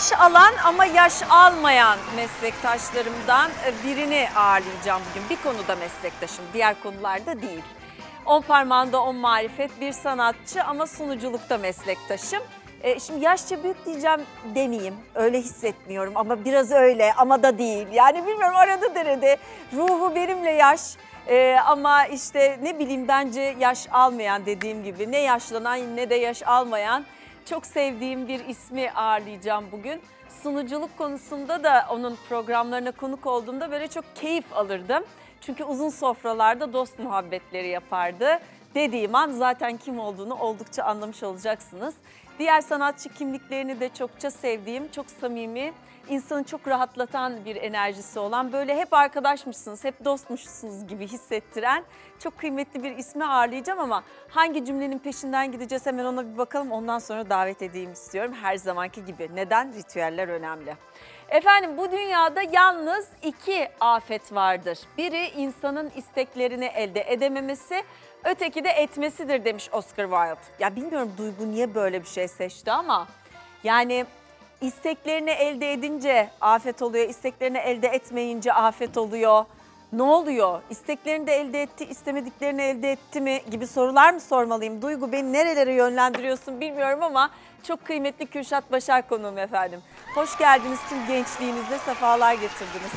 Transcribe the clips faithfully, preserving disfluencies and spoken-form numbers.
Yaş alan ama yaş almayan meslektaşlarımdan birini ağırlayacağım bugün. Bir konuda meslektaşım, diğer konularda değil. On parmağında on marifet, bir sanatçı ama sunuculukta meslektaşım. E, şimdi yaşça büyük diyeceğim demeyeyim, öyle hissetmiyorum ama biraz öyle ama da değil. Yani bilmiyorum, arada derede ruhu benimle yaş e, ama işte ne bileyim, bence yaş almayan, dediğim gibi ne yaşlanan ne de yaş almayan çok sevdiğim bir ismi ağırlayacağım bugün. Sunuculuk konusunda da onun programlarına konuk olduğumda böyle çok keyif alırdım. Çünkü uzun sofralarda dost muhabbetleri yapardı. Dediğim an zaten kim olduğunu oldukça anlamış olacaksınız. Diğer sanatçı kimliklerini de çokça sevdiğim, çok samimi, insanı çok rahatlatan bir enerjisi olan, böyle hep arkadaşmışsınız, hep dostmuşsunuz gibi hissettiren çok kıymetli bir ismi ağırlayacağım ama hangi cümlenin peşinden gideceğiz, hemen ona bir bakalım, ondan sonra davet edeyim istiyorum her zamanki gibi. Neden? Ritüeller önemli. Efendim, bu dünyada yalnız iki afet vardır. Biri insanın isteklerini elde edememesi, öteki de etmesidir demiş Oscar Wilde. Ya bilmiyorum Duygu niye böyle bir şey seçti ama yani isteklerini elde edince afet oluyor, isteklerini elde etmeyince afet oluyor. Ne oluyor? İsteklerini de elde etti, istemediklerini elde etti mi gibi sorular mı sormalıyım? Duygu, beni nerelere yönlendiriyorsun bilmiyorum ama çok kıymetli Kürşat Başar konuğum efendim. Hoş geldiniz, tüm gençliğinizle sefalar getirdiniz.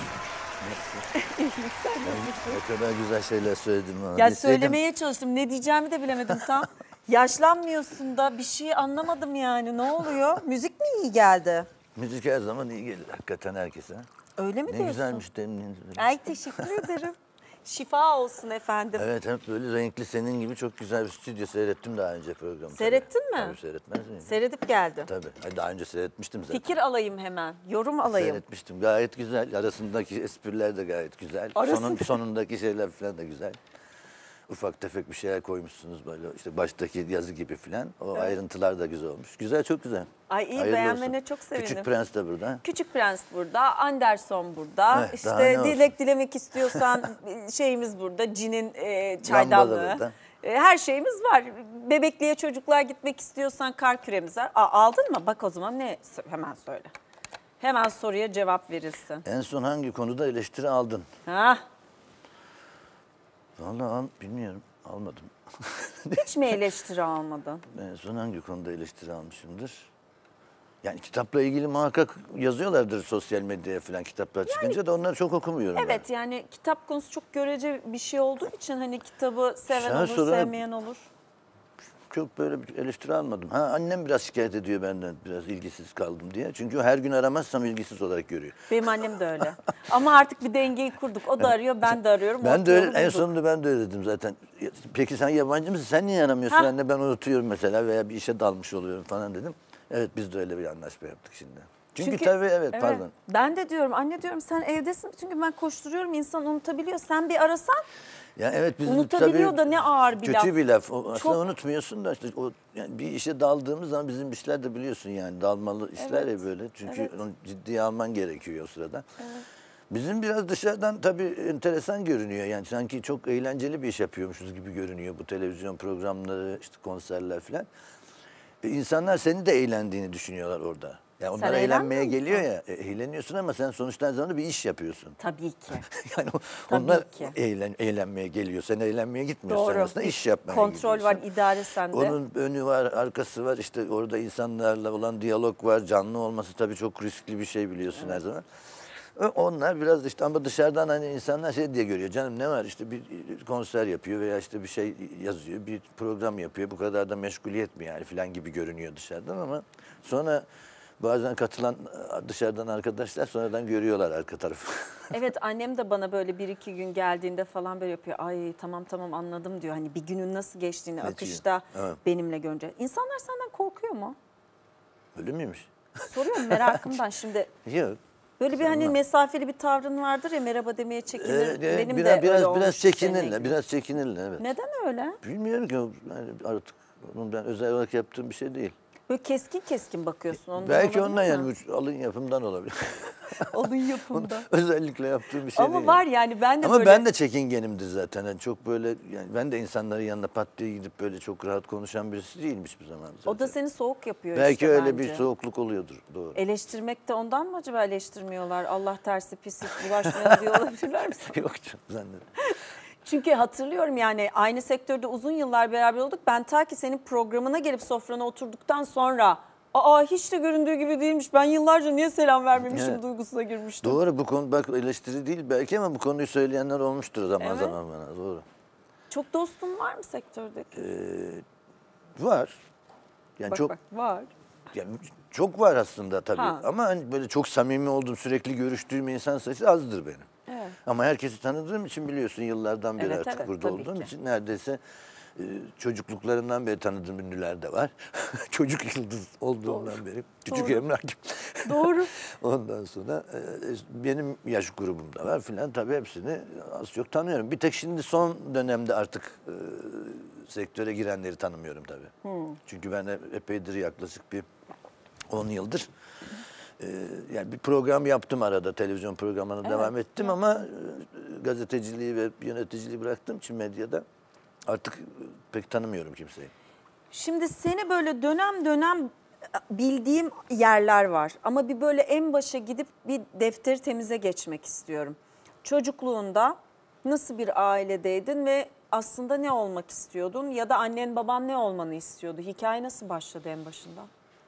Sen ne kadar güzel şeyler söyledin bana. Ya söylemeye çalıştım, ne diyeceğimi de bilemedim tam. Yaşlanmıyorsun da bir şey anlamadım yani, ne oluyor? Müzik mi iyi geldi? Müzik her zaman iyi gelir hakikaten herkese. Öyle mi ne diyorsun? Ne güzelmiş demin. Ay teşekkür ederim. Şifa olsun efendim. Evet, hep böyle renkli, senin gibi çok güzel bir stüdyo seyrettim daha önce programı. Seyrettin tabii. mi? Tabii, seyretmez miyim? Seyredip geldi. Tabii, daha önce seyretmiştim zaten. Fikir alayım hemen, yorum alayım. Seyretmiştim, gayet güzel. Arasındaki espriler de gayet güzel. Sonun, sonundaki şeyler falan da güzel. Ufak tefek bir şeyler koymuşsunuz böyle, işte baştaki yazı gibi falan. O evet. Ayrıntılar da güzel olmuş. Güzel, çok güzel. Ay iyi, hayırlı beğenmene olsun. çok sevindim. Küçük Prens de burada. Küçük Prens burada, Anderson burada. Evet, işte dilek dilemek istiyorsan şeyimiz burada, Cin'in e, çaydanlığı. E, her şeyimiz var. Bebekliğe çocuklar gitmek istiyorsan kar küremiz var. Aa, aldın mı? Bak o zaman ne? Hemen söyle. Hemen soruya cevap verirsin. En son hangi konuda eleştiri aldın? Ha? Vallahi bilmiyorum, almadım. Hiç mi eleştiri almadın? En son hangi konuda eleştiri almışımdır? Yani kitapla ilgili muhakkak yazıyorlardır sosyal medyaya falan, kitaplar çıkınca yani, da onları çok okumuyorum. Evet ben. Yani kitap konusu çok görece bir şey olduğu için hani kitabı seven Şahı olur, sonra, sevmeyen olur. Çok böyle bir eleştiri almadım. Ha, annem biraz şikayet ediyor benden, biraz ilgisiz kaldım diye. Çünkü her gün aramazsam ilgisiz olarak görüyor. Benim annem de öyle. Ama artık bir dengeyi kurduk. O da arıyor, ben de arıyorum. Ben de öyle, en sonunda ben de öyle dedim zaten. Peki sen yabancı mısın? Sen niye aramıyorsun? Ha? Anne ben unutuyorum mesela veya bir işe dalmış oluyorum falan dedim. Evet, biz de öyle bir anlaşma yaptık şimdi. Çünkü, Çünkü tabii evet, evet pardon. Ben de diyorum anne, diyorum sen evdesin. Çünkü ben koşturuyorum, insan unutabiliyor. Sen bir arasan. Ya evet, biz unutabiliyor tabii, da ne ağır bir kötü laf. Kötü bir laf. O, aslında Çok... unutmuyorsun da işte o, yani bir işe daldığımız zaman bizim işler de biliyorsun yani dalmalı işler evet. ya böyle. Çünkü evet. onu ciddiye alman gerekiyor o sırada. Evet. Bizim biraz dışarıdan tabii enteresan görünüyor. Yani sanki çok eğlenceli bir iş yapıyormuşuz gibi görünüyor bu televizyon programları, işte konserler falan. E, insanlar seni de eğlendiğini düşünüyorlar orada. Yani onlar eğlenmeye geliyor ya, e, eğleniyorsun ama sen sonuçta aynı zamanda bir iş yapıyorsun. Tabii ki. yani o, Tabii onlar ki. Eğlen, eğlenmeye geliyor, sen eğlenmeye gitmiyorsun. Doğru. Aslında iş yapmaya Kontrol gidiyorsun. var, idare sende. Onun önü var, arkası var, işte orada insanlarla olan diyalog var, canlı olması tabii çok riskli bir şey biliyorsun evet. her zaman. Onlar biraz işte ama dışarıdan hani insanlar şey diye görüyor, canım ne var işte bir konser yapıyor veya işte bir şey yazıyor, bir program yapıyor, bu kadar da meşguliyet mi yani falan gibi görünüyor dışarıdan ama sonra bazen katılan dışarıdan arkadaşlar sonradan görüyorlar arka tarafı. Evet, annem de bana böyle bir iki gün geldiğinde falan böyle yapıyor. Ay tamam tamam anladım diyor. Hani bir günün nasıl geçtiğini ne akışta evet. benimle görünce. İnsanlar senden korkuyor mu? Öyle miymiş? Soruyorum merakımdan şimdi. Yok. Böyle bir hani mesafeli bir tavrın vardır ya, merhaba demeye çekinir. Ee, Benim biraz, de biraz, öyle biraz çekinirler, biraz çekinirler evet. Neden öyle? Bilmiyorum ki yani artık onun ben özel olarak yaptığım bir şey değil. Böyle keskin keskin bakıyorsun. Ondan belki ondan yani alın yapımdan olabilir. Onun yapımda. Özellikle yaptığım bir şey Ama değil. var yani ben de Ama böyle... ben de çekingenimdir zaten. Yani çok böyle yani ben de insanların yanına pat diye gidip böyle çok rahat konuşan birisi değilim hiçbir zaman zaten. O da seni soğuk yapıyor Belki işte öyle bence. bir soğukluk oluyordur. Doğru. Eleştirmek de ondan mı acaba eleştirmiyorlar? Allah tersi pis hiç bulaşmayalım diyor olabilirler mi? Yok canım zannederim. Çünkü hatırlıyorum yani aynı sektörde uzun yıllar beraber olduk. Ben ta ki senin programına gelip sofrana oturduktan sonra aa hiç de göründüğü gibi değilmiş. Ben yıllarca niye selam vermemişim Evet. duygusuna girmiştim. Doğru bu konu bak eleştiri değil belki ama bu konuyu söyleyenler olmuştur zaman Evet. zaman bana. Doğru. Çok dostun var mı sektördeki? Ee, var. Yani bak çok bak var. yani çok var aslında tabii. Ha. Ama hani böyle çok samimi olduğum, sürekli görüştüğüm insan sayısı azdır benim. Evet. Ama herkesi tanıdığım için biliyorsun yıllardan beri Evet, artık evet, burada tabii olduğum ki. için neredeyse e, çocukluklarından beri tanıdığım ünlüler de var. Çocuk yıldız olduğumdan Doğru. beri. Küçük Doğru. Emrah gibi. Doğru. Ondan sonra e, benim yaş grubumda var filan tabii hepsini az çok tanıyorum. Bir tek şimdi son dönemde artık e, sektöre girenleri tanımıyorum tabii. Hmm. Çünkü ben epeydir yaklaşık bir on yıldır e, yani bir program yaptım arada televizyon programına Evet, devam ettim evet. ama e, gazeteciliği ve yöneticiliği bıraktığım için medyada artık pek tanımıyorum kimseyi. Şimdi seni böyle dönem dönem bildiğim yerler var. Ama bir böyle en başa gidip bir defteri temize geçmek istiyorum. Çocukluğunda nasıl bir ailedeydin ve aslında ne olmak istiyordun? Ya da annen baban ne olmanı istiyordu? Hikaye nasıl başladı en başında?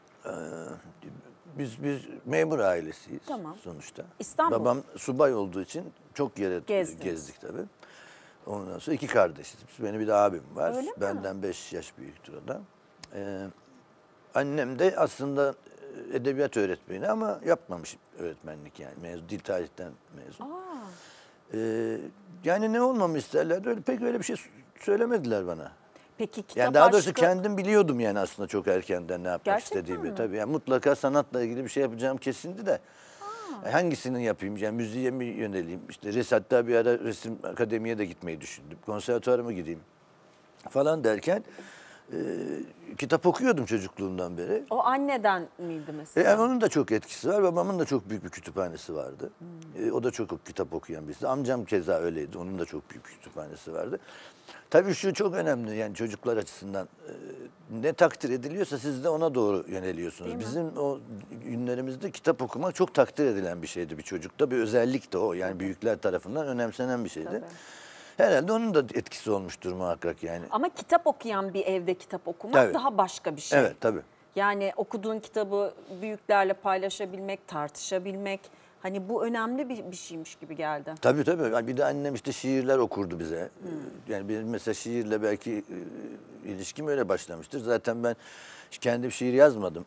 Biz biz memur ailesiyiz Tamam. sonuçta. İstanbul. Babam subay olduğu için çok yere Gezdiniz. gezdik tabii. Ondan sonra iki kardeşiz. Benim bir de abim var. Öyle mi? Benden beş yaş büyüktür o da. Ee, annem de aslında edebiyat öğretmeni ama yapmamış öğretmenlik yani. Mezun, dil tarihten mezun. Aa, Ee, yani ne olmamı isterlerdi öyle pek öyle bir şey söylemediler bana. peki kitap Yani daha doğrusu aşkı... kendim biliyordum yani aslında çok erkenden ne yapmak Gerçekten istediğimi. mi? Tabii yani mutlaka sanatla ilgili bir şey yapacağım kesindi de. Hangisini yapayım? Yani müziğe mi yöneleyim? İşte res, hatta bir ara resim akademiye de gitmeyi düşündüm. Konservatuara mı gideyim? Falan derken e, kitap okuyordum çocukluğumdan beri. O anneden miydi E, mesela? yani onun da çok etkisi var. Babamın da çok büyük bir kütüphanesi vardı. E, o da çok kitap okuyan birisi. Amcam keza öyleydi. Onun da çok büyük bir kütüphanesi vardı. Tabii şu çok önemli yani çocuklar açısından. E, ne takdir ediliyorsa siz de ona doğru yöneliyorsunuz. Değil mi? Bizim o günlerimizde kitap okumak çok takdir edilen bir şeydi bir çocukta. Bir özellik de o. Yani büyükler tarafından önemsenen bir şeydi. Tabii. Herhalde onun da etkisi olmuştur muhakkak yani. Ama kitap okuyan bir evde kitap okumak Tabii. daha başka bir şey. Evet tabii. Yani okuduğun kitabı büyüklerle paylaşabilmek, tartışabilmek, hani bu önemli bir, bir şeymiş gibi geldi. Tabii tabii. Yani bir de annem işte şiirler okurdu bize. Yani benim mesela şiirle belki e, ilişkim öyle başlamıştır. Zaten ben kendim şiir yazmadım.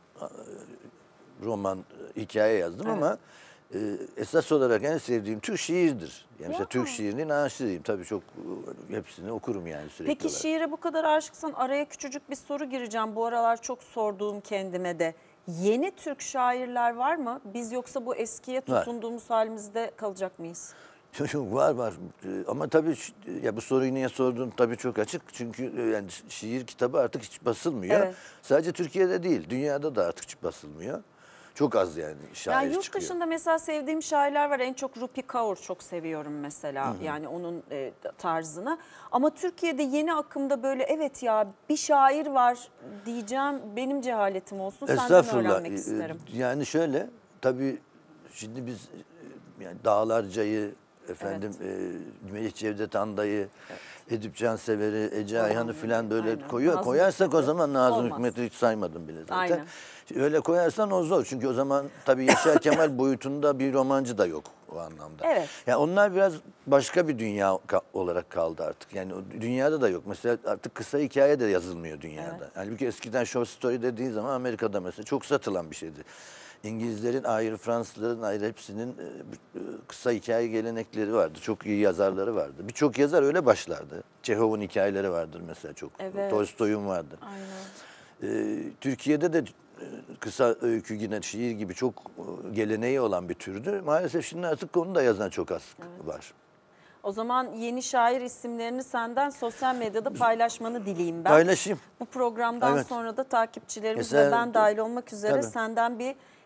Roman, hikaye yazdım Evet. ama e, esas olarak en sevdiğim tür şiirdir. Yani mesela Ya. Türk şiirinin aşığıyım. Tabii çok e, hepsini okurum yani sürekli Peki olarak. şiire bu kadar aşıksan araya küçücük bir soru gireceğim. Bu aralar çok sorduğum kendime de. Yeni Türk şairler var mı? Biz yoksa bu eskiye Var. tutunduğumuz halimizde kalacak mıyız? Yok var var Ee, ama tabii şi- ya bu soruyu niye sorduğun tabii çok açık çünkü e, yani şiir kitabı artık hiç basılmıyor. Evet. Sadece Türkiye'de değil dünyada da artık hiç basılmıyor. Çok az yani şair Yani yurt çıkıyor. dışında mesela sevdiğim şairler var. En çok Rupi Kaur çok seviyorum mesela. Yani onun e, tarzını. Ama Türkiye'de yeni akımda böyle evet ya bir şair var diyeceğim. Benim cehaletim olsun. Senden Estağfurullah. öğrenmek Ee, isterim. Yani şöyle tabii şimdi biz e, yani Dağlarca'yı efendim e, Melih Cevdet Anda'yı, Edip Cansever'i, Ece Ayhan'ı falan böyle aynen. koyuyor. Nazım Koyarsak o Hikmet'i. zaman Nazım Olmaz. Hikmet'i hiç saymadım bile zaten. Aynen. Öyle koyarsan o zor. Çünkü o zaman tabii Yaşar Kemal boyutunda bir romancı da yok o anlamda. Evet. Yani onlar biraz başka bir dünya ka- olarak kaldı artık. Yani o dünyada da yok. Mesela artık kısa hikaye de yazılmıyor dünyada. Evet. Yani bir eskiden short story dediği zaman Amerika'da mesela çok satılan bir şeydi. İngilizlerin ayrı, Fransızların ayrı hepsinin e, kısa hikaye gelenekleri vardı. Çok iyi yazarları vardı. Birçok yazar öyle başlardı. Çehov'un hikayeleri vardır mesela çok. Evet. Tolstoy'un vardı. Aynen. Ee, Türkiye'de de e, kısa öykü yine şiir gibi çok e, geleneği olan bir türdü. Maalesef şimdi artık onu da yazan çok az var. O zaman yeni şair isimlerini senden sosyal medyada paylaşmanı dileyim ben. Paylaşayım. Bu programdan Evet. sonra da takipçilerimiz Mesela- ve ben dahil olmak üzere Tabii. senden bir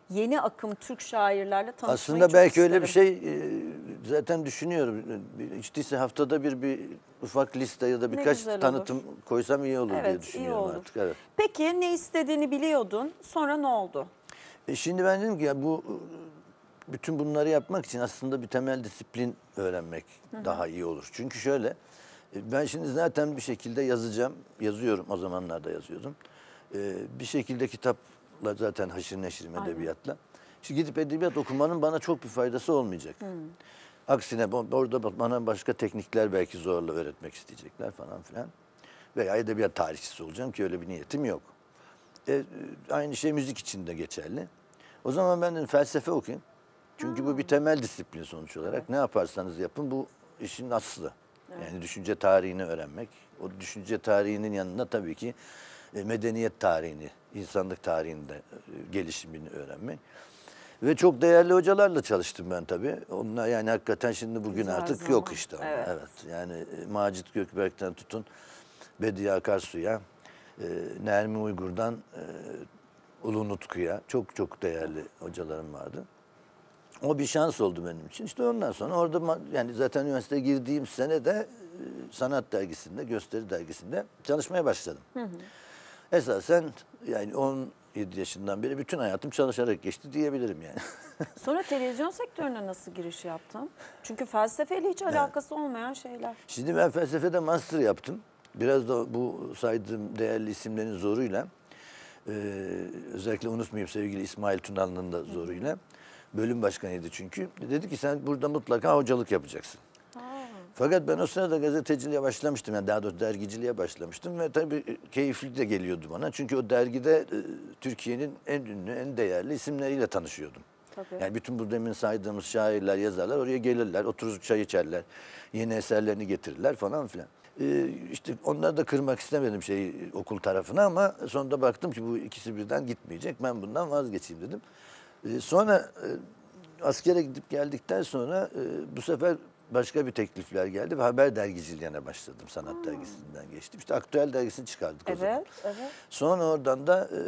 yeni akım Türk şairlerle tanışmayı Aslında çok belki isterim. öyle bir şey e, zaten düşünüyorum. Hiç değilse haftada bir bir ufak liste ya da birkaç güzel olur. tanıtım koysam iyi olur diye Evet, iyi düşünüyorum olur. artık. Evet. Peki ne istediğini biliyordun. Sonra ne oldu? E şimdi ben dedim ki ya bu bütün bunları yapmak için aslında bir temel disiplin öğrenmek Hı-hı. daha iyi olur. Çünkü şöyle e, ben şimdi zaten bir şekilde yazacağım. Yazıyorum, o zamanlarda yazıyordum. E, bir şekilde kitapla zaten haşır neşirim edebiyatla. Şimdi gidip edebiyat okumanın bana çok bir faydası olmayacak. Hı. Aksine orada bana başka teknikler belki zorla öğretmek isteyecekler falan filan. Veya edebiyat tarihçisi olacağım ki öyle bir niyetim yok. E, aynı şey müzik için de geçerli. O zaman ben de felsefe okuyayım. Çünkü ha. bu bir temel disiplin sonuç olarak. Evet. Ne yaparsanız yapın bu işin aslı. Evet. Yani düşünce tarihini öğrenmek. O düşünce tarihinin yanında tabii ki e, medeniyet tarihini, insanlık tarihinde e, gelişimini öğrenmek. Ve çok değerli hocalarla çalıştım ben tabii. Onlar yani hakikaten şimdi bugün Güzel artık zaman. yok işte. Evet. evet. Yani e, Macit Gökberk'ten tutun Bediye Akarsu'ya, e, Nermi Uygur'dan e, Ulu Nutku'ya çok çok değerli hocalarım vardı. O bir şans oldu benim için. İşte ondan sonra orada yani zaten üniversiteye girdiğim sene de e, sanat dergisinde, gösteri dergisinde çalışmaya başladım. Hı hı. Esasen yani on yedi yaşından beri bütün hayatım çalışarak geçti diyebilirim yani. Sonra televizyon sektörüne nasıl giriş yaptın? Çünkü felsefeyle hiç alakası evet. olmayan şeyler. Şimdi ben felsefede master yaptım. Biraz da bu saydığım değerli isimlerin zoruyla, e, özellikle unutmayayım sevgili İsmail Tunalı'nın da zoruyla, bölüm başkanıydı çünkü. Dedi ki sen burada mutlaka hocalık yapacaksın. Ha. Fakat ben o sırada gazeteciliğe başlamıştım. Yani daha doğrusu dergiciliğe başlamıştım ve tabii keyifli de geliyordu bana. Çünkü o dergide e, Türkiye'nin en ünlü, en değerli isimleriyle tanışıyordum. Tabii. Yani bütün bu demin saydığımız şairler, yazarlar oraya gelirler, oturur çay içerler, yeni eserlerini getirirler falan filan. Ee, işte onları da kırmak istemedim şeyi okul tarafına ama sonunda baktım ki bu ikisi birden gitmeyecek. Ben bundan vazgeçeyim dedim. Ee, sonra e, askere gidip geldikten sonra e, bu sefer başka bir teklifler geldi ve haber dergiciliğine başladım. Sanat hmm. dergisinden geçtim. İşte Aktüel dergisini çıkardık evet, o zaman. Evet. Sonra oradan da e,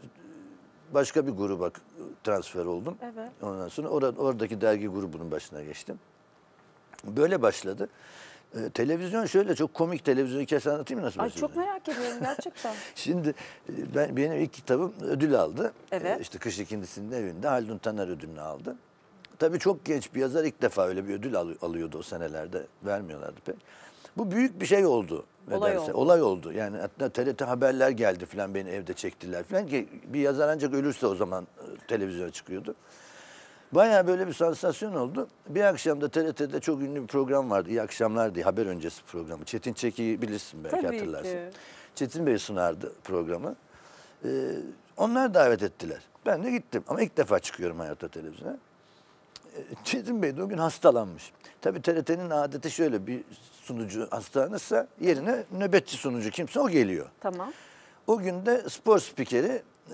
başka bir gruba transfer oldum. Evet. Ondan sonra or- oradaki dergi grubunun başına geçtim. Böyle başladı. Ee, televizyon şöyle çok komik televizyon hikayesi anlatayım mı nasıl Ay çok merak ediyorum gerçekten. Şimdi ben benim ilk kitabım ödül aldı. Evet. Ee, işte Kış İkindisi'nin evinde Haldun Taner ödülünü aldı. Tabii çok genç bir yazar ilk defa öyle bir ödül al- alıyordu o senelerde. Vermiyorlardı pek. Bu büyük bir şey oldu. Olay Nedense. oldu. Olay oldu. Yani hatta T R T haberler geldi falan beni evde çektiler falan ki bir yazar ancak ölürse o zaman e, televizyona çıkıyordu. Bayağı böyle bir sansasyon oldu. Bir akşam da T R T'de çok ünlü bir program vardı. İyi Akşamlar diye haber öncesi programı. Çetin Çeki'yi bilirsin belki Tabii hatırlarsın. Ki. Çetin Bey sunardı programı. Ee, onlar davet ettiler. Ben de gittim ama ilk defa çıkıyorum hayatta televizyona. Ee, Çetin Bey de o gün hastalanmış. Tabii T R T'nin adeti şöyle bir sunucu hastalanırsa yerine nöbetçi sunucu kimse o geliyor. Tamam. O gün de spor spikeri e,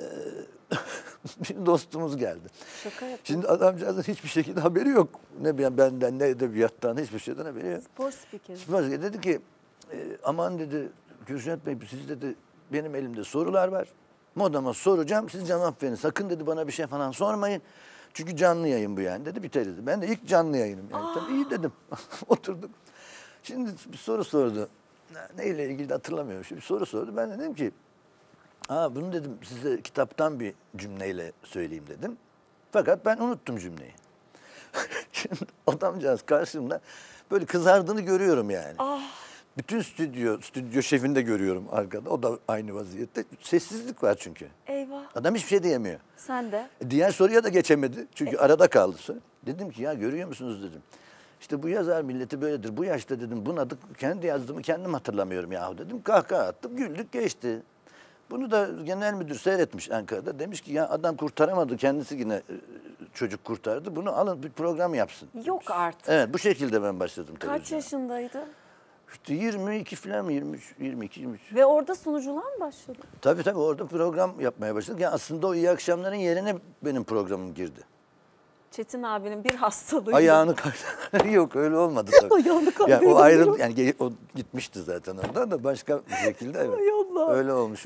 bir dostumuz geldi. Şaka yapayım. Şimdi adamcağızın hiçbir şekilde haberi yok. Ne benden ne edebiyattan hiçbir şeyden haberi yok. Spor spikeri. Spor spikeri dedi ki e, aman dedi Kürşat Bey siz dedi benim elimde sorular var. Modama soracağım siz cevap verin. Sakın dedi bana bir şey falan sormayın. Çünkü canlı yayın bu yani dedi biter dedi. Ben de ilk canlı yayınım yani. Tabii iyi dedim. Oturduk. Şimdi bir soru sordu. Neyle ilgili de hatırlamıyorum. Şimdi bir soru sordu. Ben de dedim ki Aa, bunu dedim size kitaptan bir cümleyle söyleyeyim dedim. Fakat ben unuttum cümleyi. Şimdi adamcağız karşımda böyle kızardığını görüyorum yani. Ah. Bütün stüdyo, stüdyo şefini de görüyorum arkada. O da aynı vaziyette. Sessizlik var çünkü. Eyvah. Adam hiçbir şey diyemiyor. Sen de. Diğer soruya da geçemedi. Çünkü e- arada kaldı soru. Dedim ki ya görüyor musunuz dedim. İşte bu yazar milleti böyledir. Bu yaşta dedim bunadık. Kendi yazdığımı kendim hatırlamıyorum yahu dedim. Kahkaha attım. Güldük geçti. Bunu da genel müdür seyretmiş Ankara'da. Demiş ki ya adam kurtaramadı. Kendisi yine çocuk kurtardı. Bunu alın bir program yapsın. Yok artık. Evet bu şekilde ben başladım televizyona. Kaç yaşındaydın? İşte yirmi iki falan mı? yirmi üç, yirmi iki, yirmi üç. Ve orada sunuculuğa mı başladın? Tabii tabii orada program yapmaya başladık. Yani aslında o iyi akşamların yerine benim programım girdi. Çetin abinin bir hastalığı. Ayağını kaydı. Yok öyle olmadı tabii. Ayağını kaydı. Yani o ayrı yani o gitmişti zaten oradan da başka bir şekilde evet. Ay Allah. Öyle olmuş oldu.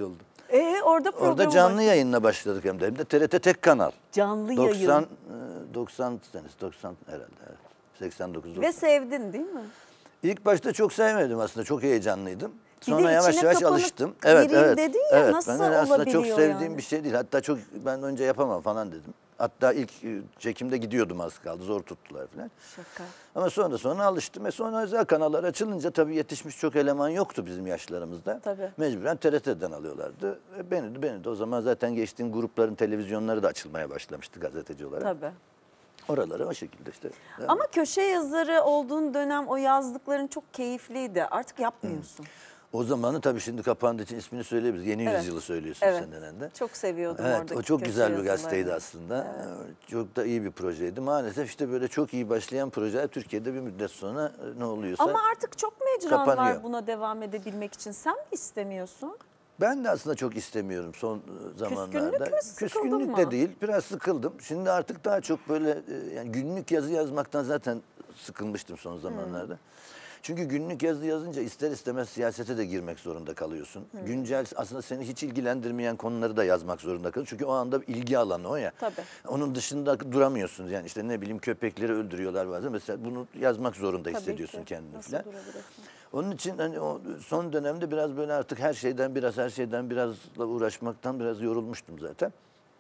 Ee, orada program Orada canlı var. yayınla başladık hem de. Hem de T R T tek kanal. Canlı doksan, yayın. doksan senesi, doksan herhalde. Evet. seksen dokuz doksan. Ve sevdin değil mi? İlk başta çok sevmedim aslında. Çok heyecanlıydım. Bir Sonra de yavaş içine yavaş kapanık alıştım. Evet, gireyim evet. dedin ya, evet. nasıl ben de aslında çok olabiliyor sevdiğim yani? bir şey değil. Hatta çok ben önce yapamam falan dedim. Hatta ilk e, çekimde gidiyordum az kaldı. Zor tuttular falan. Şaka. Ama sonra sonra alıştım. Ve sonra özel kanallar açılınca tabii yetişmiş çok eleman yoktu bizim yaşlarımızda. Tabii. Mecburen T R T'den alıyorlardı. Ve beni de, beni de o zaman zaten geçtiğim grupların televizyonları da açılmaya başlamıştı gazeteci olarak. Tabii. Oraları o şekilde işte. Ama köşe yazarı olduğun dönem o yazdıkların çok keyifliydi. Artık yapmıyorsun. O zamanı tabii şimdi kapandığı için ismini söyleyebiliriz. Yeni Evet. Yüzyıl'ı söylüyorsun Evet. sen denen de. Çok seviyordum Evet, oradaki o çok köşe güzel bir yazılarını. gazeteydi aslında. Çok da iyi bir projeydi. Maalesef işte böyle çok iyi başlayan projeler Türkiye'de bir müddet sonra ne oluyorsa Ama artık çok mecran kapanıyor. var buna devam edebilmek için. Sen mi istemiyorsun? Ben de aslında çok istemiyorum son zamanlarda. Küskünlük mü, sıkıldın Küskünlük mı? de değil, biraz sıkıldım. Şimdi artık daha çok böyle e, yani günlük yazı yazmaktan zaten sıkılmıştım son zamanlarda. Hmm. Çünkü günlük yazı yazınca ister istemez siyasete de girmek zorunda kalıyorsun. Hmm. Güncel aslında seni hiç ilgilendirmeyen konuları da yazmak zorunda kalıyorsun. Çünkü o anda ilgi alanı o ya. Tabii. Onun dışında duramıyorsunuz. Yani işte ne bileyim köpekleri öldürüyorlar bazen. Mesela bunu yazmak zorunda Tabii hissediyorsun ki. kendini Nasıl falan. durabilirsin? Onun için hani o son dönemde biraz böyle artık her şeyden biraz her şeyden birazla uğraşmaktan biraz yorulmuştum zaten.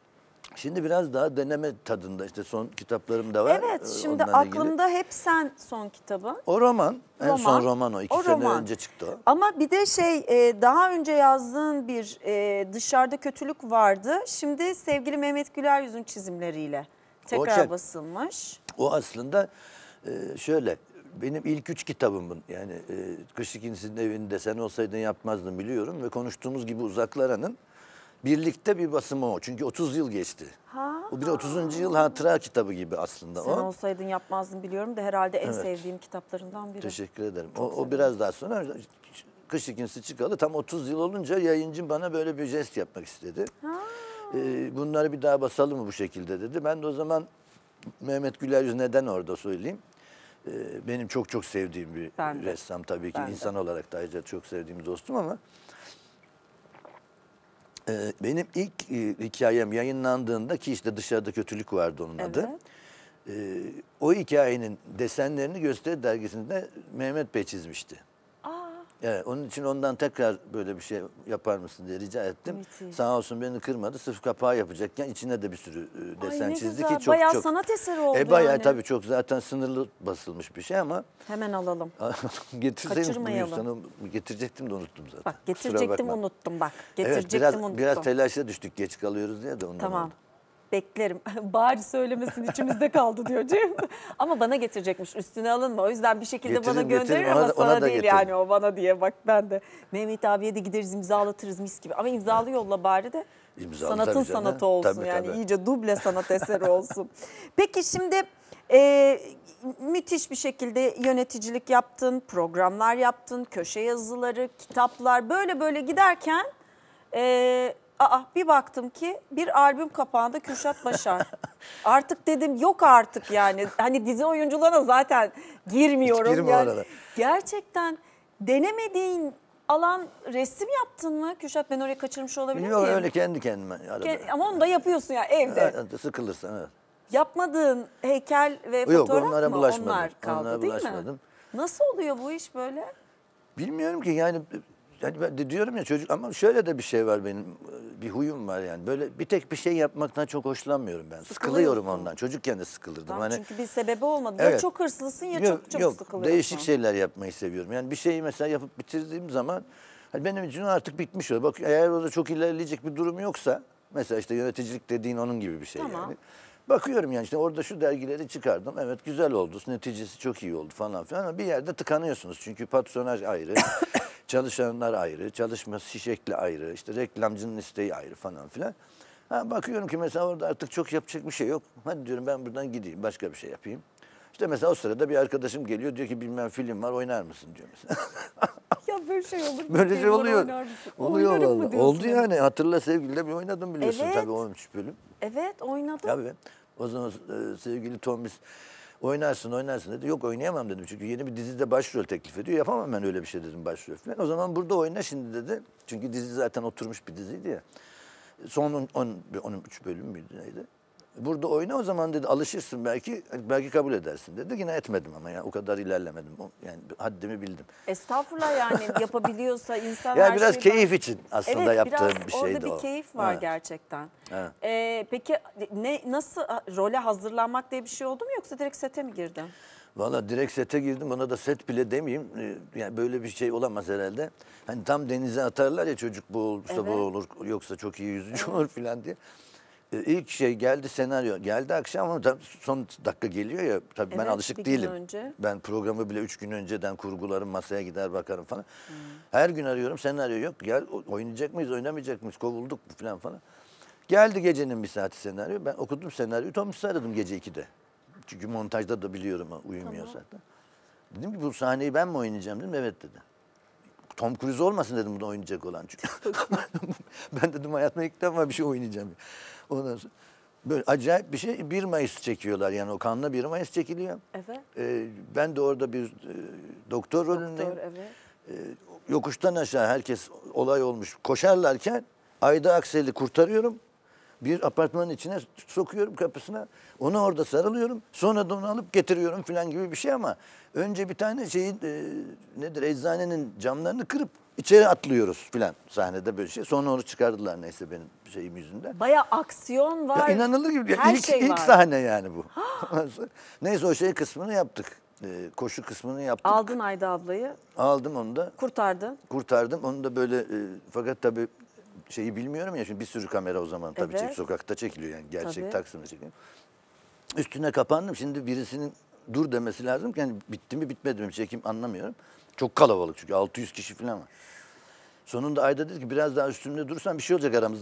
Şimdi biraz daha deneme tadında işte son kitaplarım da var. Evet, e, şimdi onlarla ilgili. aklımda hep sen son kitabın. O roman, en Roman. son roman o. İki O sene roman. önce çıktı o. Ama bir de şey e, daha önce yazdığın bir e, Dışarıda Kötülük vardı. Şimdi sevgili Mehmet Güler Yüz'ün çizimleriyle tekrar şey- basılmış. O aslında e, şöyle, benim ilk üç kitabımın yani e, Kış İkincisinin Evinde Sen Olsaydın Yapmazdım biliyorum ve konuştuğumuz gibi Uzaklara'nın birlikte bir basımı o. Çünkü otuz yıl geçti. Ha. Bu bir otuzuncu yıl hatıra kitabı gibi aslında Sen o. olsaydın yapmazdım biliyorum da herhalde en Evet. sevdiğim kitaplarından biri. Teşekkür ederim. O, Çok o severim. biraz daha sonra Kış İkincisi çıkalı tam otuz yıl olunca yayıncım bana böyle bir jest yapmak istedi. Ee, bunları bir daha basalım mı bu şekilde dedi. Ben de o zaman Mehmet Güler Yüz neden orada söyleyeyim. Ee, benim çok çok sevdiğim bir Ben de. ressam tabii ki. Ben de. İnsan olarak da ayrıca çok sevdiğim bir dostum ama e, benim ilk e, hikayem yayınlandığında ki işte Dışarıda Kötülük vardı onun adı. Evet. Ee, o hikayenin desenlerini Gösteri Dergisi'nde Mehmet Bey çizmişti. Aa, Evet, onun için ondan tekrar böyle bir şey yapar mısın diye rica ettim. Müthiş. Sağ olsun beni kırmadı. Sırf kapağı yapacakken içine de bir sürü e, ay desen ne çizdi güzel. ki çok Bayağı çok. sanat eseri oldu E bayağı yani. tabii çok zaten sınırlı basılmış bir şey ama Hemen alalım. getirseydim Kaçırmayalım. sana getirecektim de unuttum zaten. Bak Kusura getirecektim bakma. unuttum bak. Evet Getirecektim biraz, unuttum. biraz telaşa düştük geç kalıyoruz diye de ondan Tamam. oldu. Beklerim. Bari söylemesin içimizde kaldı diyor Cem. Ama bana getirecekmiş üstüne alınma. O yüzden bir şekilde Getiririm, bana gönderir getiririm. ama Ona da- sana ona da değil getiririm. yani o bana diye. Bak ben de Mehmet abiye de gideriz imzalatırız mis gibi. Ama imzalı yolla bari de İmzalı sanatın tabii canım. sanatı olsun Tabii, yani tabii. iyice duble sanat eseri olsun. Peki şimdi e, müthiş bir şekilde yöneticilik yaptın, programlar yaptın, köşe yazıları, kitaplar böyle böyle giderken e, aa, bir baktım ki bir albüm kapağında Kürşat Başar. Artık dedim yok artık yani. Hani dizi oyunculuğuna zaten girmiyorum. Hiç girme yani. orada. Gerçekten denemediğin alan resim yaptın mı? Kürşat ben oraya kaçırmış olabilir Yok miyim? öyle kendi kendime arada. Ke- Ama onu da yapıyorsun ya evde. Evet, sıkılırsan evet. Yapmadığın heykel ve Yok, fotoğraf onlara mı? bulaşmadım. Onlar kaldı Onlara değil mi? bulaşmadım. Nasıl oluyor bu iş böyle? Bilmiyorum ki yani yani ben de diyorum ya çocuk ama şöyle de bir şey var benim bir huyum var yani böyle bir tek bir şey yapmaktan çok hoşlanmıyorum ben. Sıkılıyorum Sıkılıyorsun. ondan. Çocukken de sıkılırdım. Tamam, hani çünkü bir sebebi olmadı. Ya Evet. çok hırslısın ya yok, çok çabuk yok, sıkılıyorsun. değişik şeyler yapmayı seviyorum. Yani bir şeyi mesela yapıp bitirdiğim zaman hani benim için artık bitmiş oluyor. Bak eğer orada çok ilerleyecek bir durum yoksa mesela işte yöneticilik dediğin onun gibi bir şey Tamam. yani. Bakıyorum yani işte orada şu dergileri çıkardım. Evet güzel oldu. Neticesi çok iyi oldu falan filan ama bir yerde tıkanıyorsunuz. Çünkü patronaj ayrı, çalışanlar ayrı, çalışması şekli ayrı, işte reklamcının isteği ayrı falan filan. Ha, bakıyorum ki mesela orada artık çok yapacak bir şey yok. Hadi diyorum ben buradan gideyim başka bir şey yapayım. İşte mesela o sırada bir arkadaşım geliyor diyor ki bilmem film var oynar mısın diyor mesela. Ya böyle şey olur mu? Böyle şey Filmler oluyor. oynar mısın? Oluyor Oynarım mı vallahi. diyorsun Oldu hani? yani hatırla sevgilide bir oynadım biliyorsun Evet. tabii on üç bölüm. Evet oynadım. Tabii. O zaman e, sevgili Tomis Oynarsın oynarsın dedi. Yok oynayamam dedim. Çünkü yeni bir dizide başrol teklif ediyor. Yapamam ben öyle bir şey dedim başrol falan. O zaman burada oyna şimdi dedi. Çünkü dizi zaten oturmuş bir diziydi ya. Son on üç bölüm müydü neydi? Burada oyna o zaman dedi, alışırsın belki, belki kabul edersin dedi. Yine etmedim ama yani o kadar ilerlemedim. Yani haddimi bildim. Estağfurullah, yani yapabiliyorsa insan Ya her biraz şeyi keyif ben... için aslında evet, yaptığım biraz bir şeydi orada o. bir keyif var Evet. gerçekten. Evet. Ee, peki ne nasıl role hazırlanmak diye bir şey oldu mu, yoksa direkt sete mi girdin? Valla direkt sete girdim. Ona da set bile demeyeyim. Ee, Yani böyle bir şey olamaz herhalde. Hani tam denize atarlar ya, çocuk boğulursa Evet. boğulur, yoksa çok iyi yüzücü olur falan diye. Ee, İlk şey geldi, senaryo. Geldi akşam ama tabii son dakika geliyor ya. Tabii ben Evet, alışık bir gün değilim. önce. Ben programı bile üç gün önceden kurgularım, masaya gider bakarım falan. Her gün arıyorum, senaryo yok. Gel, oynayacak mıyız, oynamayacak mıyız, kovulduk mu falan falan. Geldi gecenin bir saati senaryo. Ben okudum senaryoyu. Thomas'ı aradım gece ikide. Çünkü montajda da biliyorum uyumuyor Tamam. zaten. Dedim ki bu sahneyi ben mi oynayacağım dedim. Evet dedi. Tom Cruise olmasın dedim bunu oynayacak olan çünkü. Ben dedim hayatımda ilk defa bir şey oynayacağım. Ondan sonra böyle acayip bir şey. bir Mayıs çekiyorlar yani, o kanla bir Mayıs çekiliyor. Evet. Ee, ben de orada bir e, doktor rolündeyim. Doktor, evet. Ee, yokuştan aşağı herkes olay olmuş. Koşarlarken Ayda Aksel'i kurtarıyorum. Bir apartmanın içine sokuyorum, kapısına. Onu orada sarılıyorum. Sonra da onu alıp getiriyorum falan gibi bir şey ama önce bir tane şeyin e, nedir, eczanenin camlarını kırıp içeri atlıyoruz falan sahnede, böyle şey. Sonra onu çıkardılar neyse benim şeyim yüzünden. Bayağı aksiyon var. Ya inanılır gibi. Her ilk, şey ilk var. sahne yani bu. Neyse o şey kısmını yaptık. E, koşu kısmını yaptık. Aldın Ayda ablayı, Aldım onu da. kurtardın. Kurtardım. Onu da böyle e, fakat tabii şeyi bilmiyorum ya, şimdi bir sürü kamera o zaman tabii Evet. çek, sokakta çekiliyor yani, gerçek Tabii. Taksim'de çekiliyor. Üstüne kapandım. Şimdi birisinin dur demesi lazım ki yani bitti mi bitmedi mi çekim, anlamıyorum. Çok kalabalık çünkü altı yüz kişi falan var. Sonunda Ayda dedi ki biraz daha üstümde durursan bir şey olacak aramızda.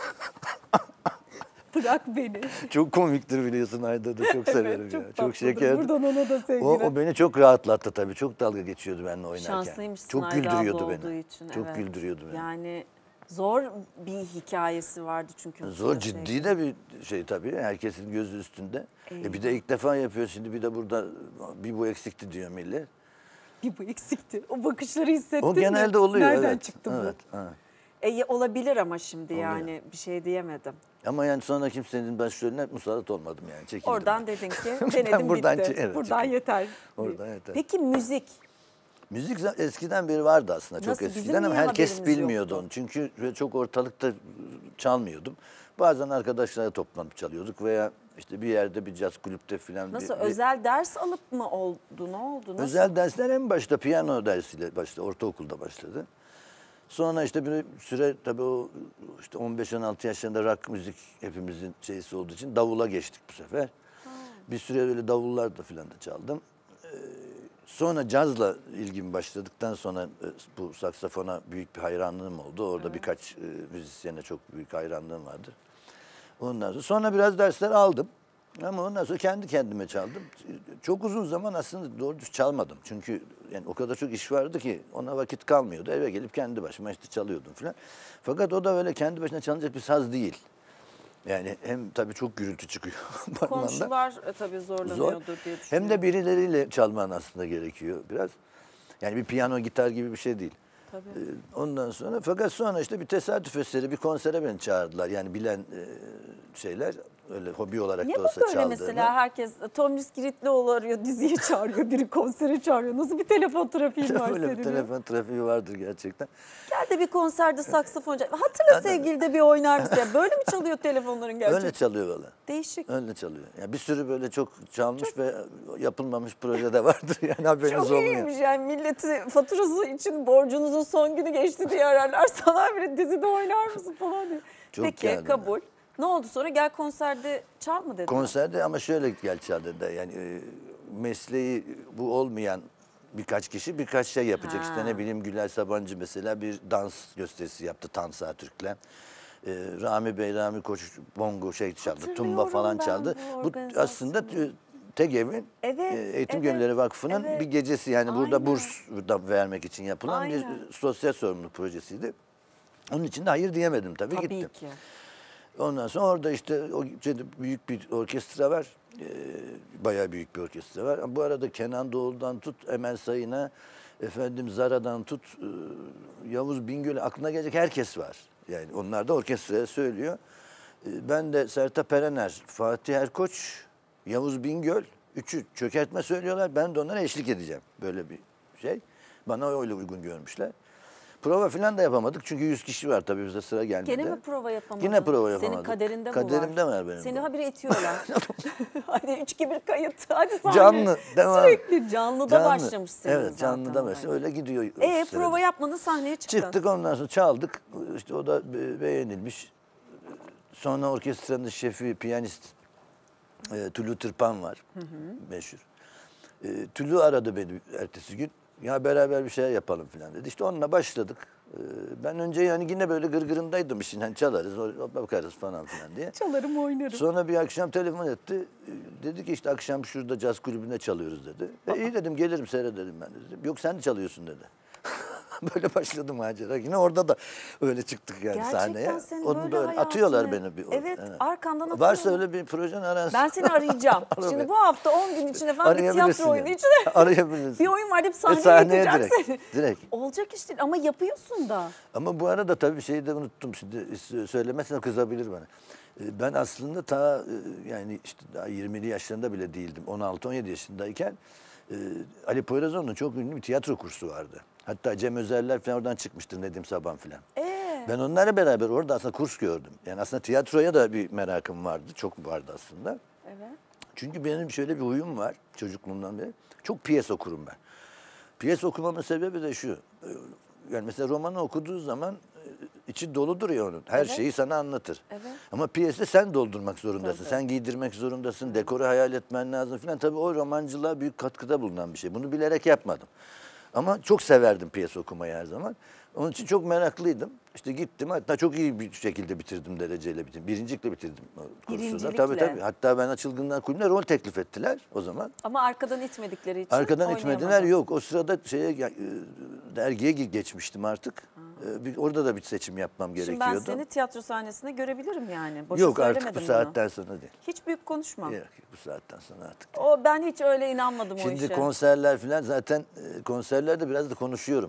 Bırak beni. Çok komiktir biliyorsun, Ayda da çok severim çok ya. Çok tatlıdır. şeker. Buradan ona da sevgiler. O, o beni çok rahatlattı tabii. Çok dalga geçiyordu benimle oynarken. Şanslıymışsın Çok Ayda abla güldürüyordu olduğu beni. için. Çok evet. güldürüyordu beni. Yani zor bir hikayesi vardı çünkü. Zor, ciddi de bir şey tabii. Herkesin gözü üstünde. E bir de ilk defa yapıyor şimdi, bir de burada bir bu eksikti diyor millet. Bir bu eksikti. O bakışları hissettin O mi? genelde oluyor. Nereden evet. çıktı evet, bu? Evet. E, olabilir ama şimdi Oluyor. yani bir şey diyemedim. Ama yani sonra kimsenin başrolüne musallat olmadım yani. Çekildim. Oradan dedin ki Ben denedim buradan bitti. çe- evet, buradan çıkın. yeter. Oradan yeter. Peki müzik? Müzik za- eskiden beri vardı aslında, çok Nasıl? Bizim eskiden, ama niye herkes haberimiz bilmiyordu yoktu? onu. Çünkü böyle çok ortalıkta çalmıyordum. Bazen arkadaşlarla toplanıp çalıyorduk veya işte bir yerde bir caz kulüpte falan. Nasıl, bir, bir- özel ders alıp mı oldu? Ne oldu? Nasıl? Özel dersler en başta piyano dersiyle başladı, ortaokulda başladı. Sonra işte bir süre tabii o işte on beş on altı yaşlarında rock müzik hepimizin şeysi olduğu için davula geçtik bu sefer. Ha. Bir süre öyle davullar da filan da çaldım. Ee, sonra cazla ilgim başladıktan sonra e, bu saksafona büyük bir hayranlığım oldu. Orada evet. birkaç e, müzisyene çok büyük hayranlığım vardır. Ondan sonra, sonra biraz dersler aldım. Ama ondan sonra kendi kendime çaldım. Çok uzun zaman aslında doğru düz çalmadım. Çünkü yani o kadar çok iş vardı ki ona vakit kalmıyordu. Eve gelip kendi başıma işte çalıyordum falan. Fakat o da öyle kendi başına çalınacak bir saz değil. Yani hem tabii çok gürültü çıkıyor. Komşular e, tabii zorlanıyordur Zor. diye düşünüyorum. Hem de birileriyle çalman aslında gerekiyor biraz. Yani bir piyano, gitar gibi bir şey değil. Tabii. Ee, ondan sonra fakat sonra işte bir tesadüf eseri bir konsere beni çağırdılar. Yani bilen e, şeyler, öyle hobi olarak Niye da bu olsa böyle çaldığını. mesela herkes Tomris Kiritlioğlu arıyor, diziye çağırıyor, biri konsere çağırıyor. Nasıl bir telefon trafiğin var Öyle senin? bir telefon trafiği vardır gerçekten. Gel de bir konserde saksafon çal. Hatırla sevgili de bir oynar mısın? Ya böyle mi çalıyor telefonların gerçekten? Öyle çalıyor valla. Değişik. Öyle çalıyor. Yani bir sürü böyle çok çalmış çok... ve yapılmamış proje de vardır. Yani haberiniz Çok olmuyor. iyiymiş yani, milleti faturası için borcunuzun son günü geçti diye ararlar. Sana bir dizide oynar mısın falan diye. Çok Peki geldim kabul. ya. Ne oldu sonra? Gel konserde çal mı dediler? Konserde ama şöyle gel çal dediler. Yani e, mesleği bu olmayan birkaç kişi birkaç şey yapacak. Ha. İşte ne bileyim, Güler Sabancı mesela bir dans gösterisi yaptı Tansa Türk'le. Ee, Rami Bey, Rami Koç bongo şey çaldı, tumba falan çaldı. Bu, bu aslında TEGEV'in evet, e, Eğitim evet, Gönülleri Vakfı'nın evet. bir gecesi, yani Aynen. burada burs da vermek için yapılan Aynen. bir sosyal sorumluluk projesiydi. Onun için de hayır diyemedim tabii, Tabii gittim. ki. Ondan sonra orada işte o şeyde büyük bir orkestra var. Ee, bayağı büyük bir orkestra var. Bu arada Kenan Doğulu'dan tut, Emel Sayın'a, efendim Zara'dan tut, e, Yavuz Bingöl'e, aklına gelecek herkes var. Yani onlar da orkestraya söylüyor. Ee, ben de Sertab Erener, Fatih Erkoç, Yavuz Bingöl, üçü çökertme söylüyorlar. Ben de onlara eşlik edeceğim. Böyle bir şey. Bana öyle uygun görmüşler. Prova falan da yapamadık çünkü yüz kişi var tabii, bize sıra gelmedi. Gene mi prova yapamadın? Yine prova yapamadık. Senin kaderinde mi Kaderimde var? var benim. Seni bu. habire itiyorlar. Hadi üç iki bir kayıt. Hadi sahne. Canlı, devam. Sürekli canlıda Canlı. başlamış senin Evet, zaten. canlıda başlamış. Öyle gidiyor. E sırada. prova yapmadın, sahneye çıktın. Çıktık, ondan sonra çaldık. İşte o da be- beğenilmiş. Sonra orkestranın şefi, piyanist e, Tülü Tırpan var. Hı hı. Meşhur. E, Tülü aradı beni ertesi gün. Ya beraber bir şeyler yapalım falan dedi. İşte onunla başladık. E, ben önce yani yine böyle gırgırındaydım işin. Hani çalarız, o- bakarız falan filan diye. Çalarım, oynarım. Sonra bir akşam telefon etti. Dedi ki işte akşam şurada caz kulübünde çalıyoruz dedi. E, iyi dedim, gelirim seyrederim ben dedim. Yok sen de çalıyorsun dedi. Böyle başladı macera. Yine orada da öyle çıktık yani Gerçekten sahneye. senin Onu böyle böyle hayatını- atıyorlar beni. Bir, Evet, arkandan atıyorlar. Varsa öyle bir projen ararsın. Ben seni arayacağım. Ara Şimdi beni. bu hafta on gün içinde falan bir Arayabilirsin tiyatro oyunu yani. içinde. Arayabilirsin. Bir oyun var deyip E, sahneye, sahneye getireceğim direkt, seni. direkt. Olacak iş değil ama yapıyorsun da. Ama bu arada tabii şeyi de unuttum. Şimdi söylemezsem kızabilir bana. E, Ben aslında ta e, yani işte daha yirmili yaşlarında bile değildim. on altı on yedi yaşındayken e, Ali Poyrazoğlu'nun çok ünlü bir tiyatro kursu vardı. Hatta Cem Özerler falan oradan çıkmıştır, Nedim Saban falan. Ee? Ben onlarla beraber orada aslında kurs gördüm. Yani aslında tiyatroya da bir merakım vardı. Çok vardı aslında. Evet. Çünkü benim şöyle bir huyum var çocukluğumdan beri. Çok piyes okurum ben. Piyes okumamın sebebi de şu. Yani mesela romanı okuduğu zaman içi doludur ya onun. Her Evet. şeyi sana anlatır. Evet. Ama piyesi sen doldurmak zorundasın. Tabii. Sen giydirmek zorundasın. Dekoru hayal etmen lazım falan. Tabii o romancılığa büyük katkıda bulunan bir şey. Bunu bilerek yapmadım. Ama çok severdim piyes okumayı her zaman. Onun için çok meraklıydım. İşte gittim, hatta çok iyi bir şekilde bitirdim, dereceyle bitirdim. Birincilikle bitirdim o kursu da. Birincilikle. Tabii tabii. Hatta bana Çılgınlar Kulübü'ne rol teklif ettiler o zaman. Ama arkadan itmedikleri için Arkadan oynayamadın. itmediler, yok. O sırada şeye e, dergiye geçmiştim artık. E, bir- Orada da bir seçim yapmam Şimdi gerekiyordu. ben seni tiyatro sahnesinde görebilirim yani. Boşa Yok artık bu söylemedim saatten sonra değil. bunu. Hiç büyük konuşma. Yok, bu saatten sonra artık. O ben hiç öyle inanmadım o Şimdi işe. konserler falan, zaten e, konserlerde biraz da konuşuyorum.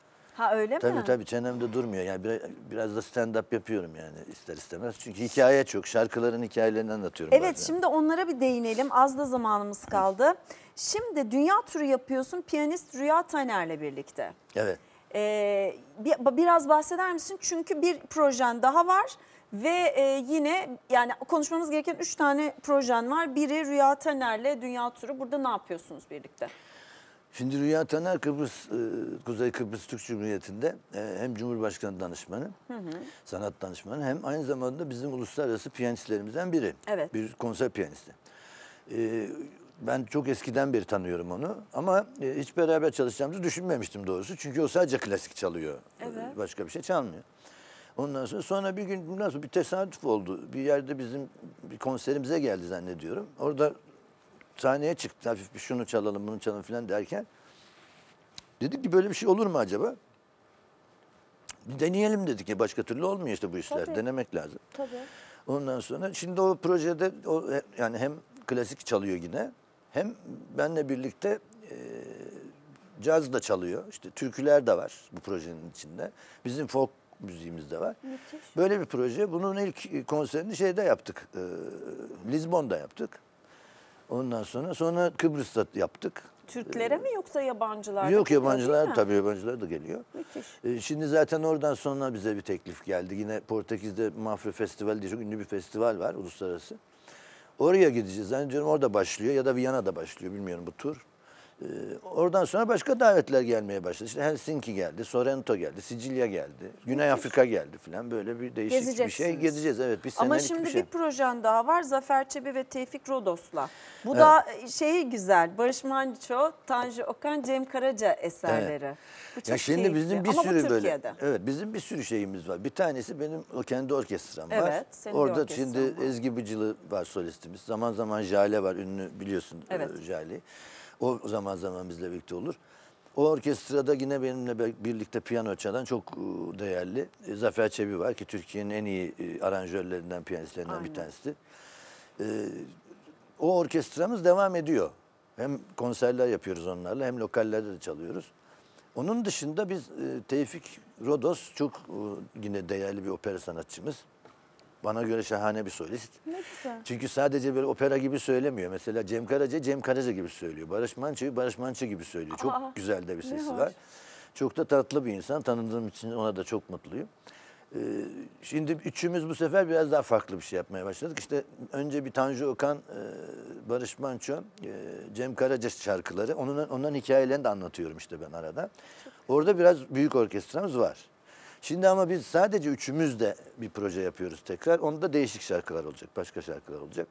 Ha öyle Tabii mi? tabii, çenemde durmuyor. Yani biraz, biraz da stand-up yapıyorum yani ister istemez. Çünkü hikaye çok. Şarkıların hikayelerini anlatıyorum Evet, bazen. şimdi onlara bir değinelim. Az da zamanımız kaldı. Şimdi dünya turu yapıyorsun piyanist Rüya Taner'le birlikte. Evet. Ee, bir, biraz bahseder misin? Çünkü bir projen daha var ve e, yine yani konuşmamız gereken üç tane projen var. Biri Rüya Taner'le dünya turu. Burada ne yapıyorsunuz birlikte? Şimdi Rüya Taner Kıbrıs, e, Kuzey Kıbrıs Türk Cumhuriyeti'nde e, hem Cumhurbaşkanı danışmanı, hı hı. sanat danışmanı, hem aynı zamanda bizim uluslararası piyanistlerimizden biri. Evet. Bir konser piyanisti. E, ben çok eskiden beri tanıyorum onu ama e, hiç beraber çalışacağımızı düşünmemiştim doğrusu. Çünkü o sadece klasik çalıyor. Evet. Başka bir şey çalmıyor. Ondan sonra sonra bir gün nasıl bir tesadüf oldu. Bir yerde bizim bir konserimize geldi zannediyorum. Orada sahneye çıktı, hafif bir şunu çalalım bunu çalalım falan derken dedik ki böyle bir şey olur mu acaba? Bir deneyelim dedik ya, başka türlü olmuyor işte bu işler. Tabii. Denemek lazım. Tabii. Ondan sonra şimdi o projede o, yani hem klasik çalıyor yine, hem benle birlikte e, caz da çalıyor. İşte türküler de var bu projenin içinde. Bizim folk müziğimiz de var. Müthiş. Böyle bir proje. Bunun ilk konserini şeyde yaptık. E, Lizbon'da yaptık. Ondan sonra sonra Kıbrıs'ta yaptık. Türklere mi yoksa yabancılar? da Yok, geliyor, değil yabancılar mi? tabii, yabancılar da geliyor. Müthiş. Ee, Şimdi zaten oradan sonra bize bir teklif geldi. Yine Portekiz'de Mafra Festivali diye çok ünlü bir festival var, uluslararası. Oraya gideceğiz. Zannediyorum orada başlıyor ya da Viyana'da başlıyor, bilmiyorum bu tur. Ee, oradan sonra başka davetler gelmeye başladı. İşte Helsinki geldi, Sorrento geldi, Sicilya geldi, Güney Afrika geldi falan, böyle bir değişik bir şey. Gezeceksiniz. Gezeceğiz, evet, bir senelik Ama şimdi bir bir, şey. projen daha var Zafer Çebi ve Tevfik Rodos'la. Bu Evet. da şeyi güzel. Barış Manço, Tanju Okan, Cem Karaca eserleri. Bu çok Ya şimdi keyifli. bizim bir Ama bu sürü böyle, Türkiye'de. evet, bizim bir sürü şeyimiz var. Bir tanesi benim o kendi orkestram var. Evet, senin bir Orada orkestran şimdi var. Ezgi Bıcılı var, solistimiz. Zaman zaman Jale var, ünlü, biliyorsun Evet. e, Jale'yi. O zaman zaman bizle birlikte olur. O orkestrada yine benimle birlikte piyano çalan çok e, değerli e, Zafer Çebi var ki Türkiye'nin en iyi e, aranjörlerinden, piyanistlerinden Aynen. bir tanesi. E, o orkestramız devam ediyor. Hem konserler yapıyoruz onlarla hem lokallerde de çalıyoruz. Onun dışında biz e, Tevfik Rodos çok e, yine değerli bir opera sanatçımız. Bana göre şahane bir solist. Ne güzel. Çünkü sadece böyle opera gibi söylemiyor. Mesela Cem Karaca, Cem Karaca gibi söylüyor. Barış Manço'yu Barış Manço gibi söylüyor. Çok Aa, güzel de bir sesi hoş. var. Çok da tatlı bir insan. Tanıdığım için ona da çok mutluyum. Ee, şimdi üçümüz bu sefer biraz daha farklı bir şey yapmaya başladık. İşte önce bir Tanju Okan, e, Barış Manço, e, Cem Karaca şarkıları. Onun, onların hikayelerini de anlatıyorum işte ben arada. Orada biraz büyük orkestramız var. Şimdi ama biz sadece üçümüz de bir proje yapıyoruz tekrar. Onda değişik şarkılar olacak, başka şarkılar olacak.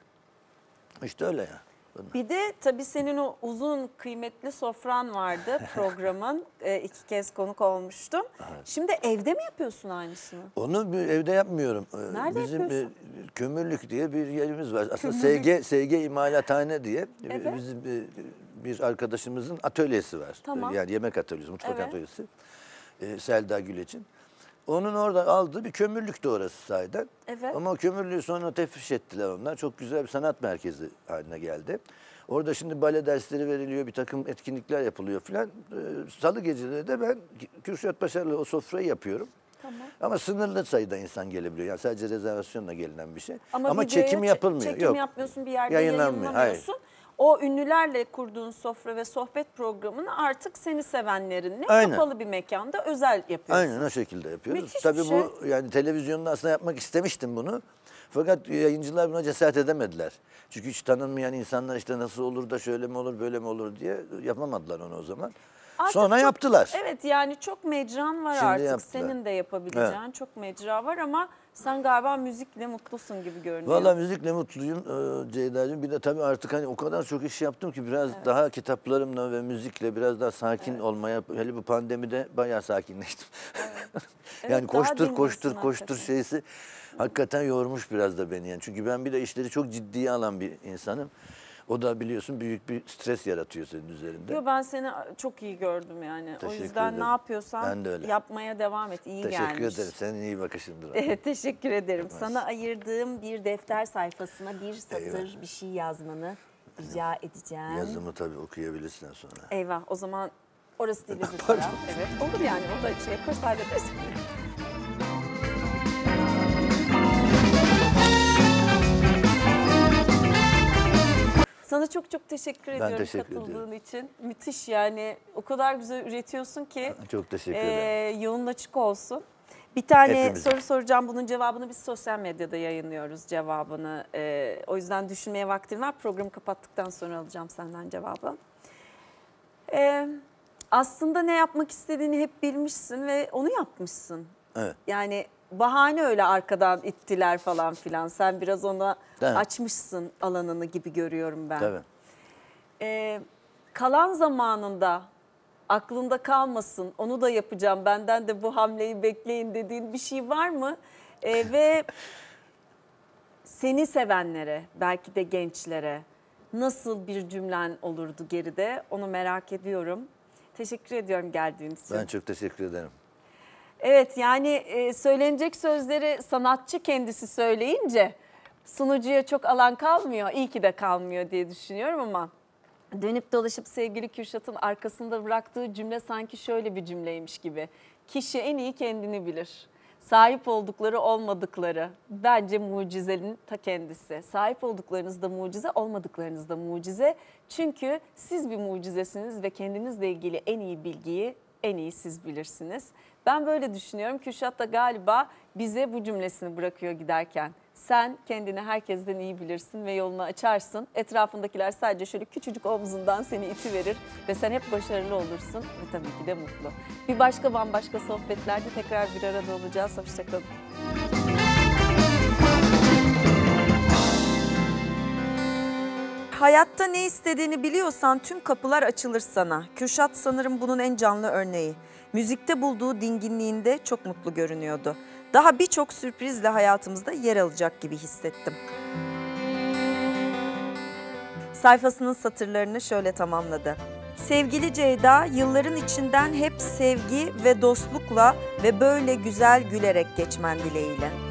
İşte öyle ya. Bunlar. Bir de tabii senin o uzun kıymetli sofran vardı programın. e, iki kez konuk olmuştum. Evet. Şimdi evde mi yapıyorsun aynısını? Onu bir evde yapmıyorum. Ee, Nerede Bizim yapıyorsun? e, Kömürlük diye bir yerimiz var. Aslında S G S G İmalathane diye Evet. bizim e, bir arkadaşımızın atölyesi var. Tamam. Yani yemek atölyesi, mutfak Evet. atölyesi. Ee, Selda Güleç'in. Onun orada aldığı bir kömürlüktü orası sahiden. Evet. Ama o kömürlüğü sonra tefriş ettiler onlar. Çok güzel bir sanat merkezi haline geldi. Orada şimdi bale dersleri veriliyor, bir takım etkinlikler yapılıyor filan. Ee, Salı geceleri de ben Kürşat Başar'la o sofrayı yapıyorum. Tamam. Ama sınırlı sayıda insan gelebiliyor. Yani sadece rezervasyonla gelinen bir şey. Ama, videoya çekim çe- yapılmıyor. Çekim Yok. yapmıyorsun, bir yerde Yayınlanmıyor, yayınlamıyorsun. O ünlülerle kurduğun sofra ve sohbet programını artık seni sevenlerinle Aynen. kapalı bir mekanda özel yapıyorsun. Aynen o şekilde yapıyoruz. Müthiş bir Tabii şey. bu yani televizyonda aslında yapmak istemiştim bunu. Fakat yayıncılar buna cesaret edemediler. Çünkü hiç tanınmayan insanlar işte nasıl olur da şöyle mi olur böyle mi olur diye yapamadılar onu o zaman. Artık Sonra çok- yaptılar. Evet, yani çok mecran var Şimdi artık. yaptılar. Senin de yapabileceğin çok mecra var ama sen galiba müzikle mutlusun gibi görünüyor. Vallahi müzikle mutluyum e, Ceyda'cığım. Bir de tabii artık hani o kadar çok iş yaptım ki biraz daha kitaplarımla ve müzikle biraz daha sakin olmaya, hele bu pandemide bayağı sakinleştim. Evet, yani daha koştur dinginsin koştur koştur hakikaten. şeysi hakikaten yormuş biraz da beni yani. Çünkü ben bir de işleri çok ciddiye alan bir insanım. O da biliyorsun büyük bir stres yaratıyor senin üzerinde. Yo, ben seni çok iyi gördüm yani. Teşekkür o yüzden ederim. ne yapıyorsan Ben de öyle. yapmaya devam et. İyi Teşekkür gelmiş. ederim. Senin iyi bakışındır. Evet, teşekkür ederim. Yapmaz. Sana ayırdığım bir defter sayfasına bir satır Eyvallah. bir şey yazmanı rica edeceğim. Yazımı tabii okuyabilirsin sonra. Eyvah, o zaman orası değil öbür taraf. Evet, olur yani, o da şey yaparız, hallederiz. Sana çok çok teşekkür ediyorum teşekkür katıldığın için. Müthiş yani, o kadar güzel üretiyorsun ki. Çok teşekkür e, ederim. Yolun açık olsun. Bir tane Hepimizin. soru soracağım. Bunun cevabını biz sosyal medyada yayınlıyoruz cevabını. E, o yüzden düşünmeye vaktin var. Programı kapattıktan sonra alacağım senden cevabı. E, aslında ne yapmak istediğini hep bilmişsin ve onu yapmışsın. Evet. Yani bahane öyle arkadan ittiler falan filan. Sen biraz ona Değil mi? açmışsın alanını gibi görüyorum ben. Tabii. Ee, kalan zamanında aklında kalmasın, onu da yapacağım, benden de bu hamleyi bekleyin dediğin bir şey var mı? Ee, ve seni sevenlere, belki de gençlere nasıl bir cümlen olurdu geride, onu merak ediyorum. Teşekkür ediyorum geldiğin için. Ben çok teşekkür ederim. Evet, yani e, söylenecek sözleri sanatçı kendisi söyleyince sunucuya çok alan kalmıyor. İyi ki de kalmıyor diye düşünüyorum ama dönüp dolaşıp sevgili Kürşat'ın arkasında bıraktığı cümle sanki şöyle bir cümleymiş gibi. Kişi en iyi kendini bilir. Sahip oldukları olmadıkları bence mucizenin ta kendisi. Sahip olduklarınız da mucize, olmadıklarınız da mucize. Çünkü siz bir mucizesiniz ve kendinizle ilgili en iyi bilgiyi en iyi siz bilirsiniz. Ben böyle düşünüyorum. Kürşat da galiba bize bu cümlesini bırakıyor giderken. Sen kendini herkesten iyi bilirsin ve yolunu açarsın. Etrafındakiler sadece şöyle küçücük omzundan seni itiverir ve sen hep başarılı olursun ve tabii ki de mutlu. Bir başka bambaşka sohbetlerde tekrar bir arada olacağız. Hoşçakalın. Hayatta ne istediğini biliyorsan tüm kapılar açılır sana. Kürşat sanırım bunun en canlı örneği. Müzikte bulduğu dinginliğinde çok mutlu görünüyordu. Daha birçok sürprizle hayatımızda yer alacak gibi hissettim. Sayfasının satırlarını şöyle tamamladı. Sevgili Ceyda, yılların içinden hep sevgi ve dostlukla ve böyle güzel gülerek geçmen dileğiyle.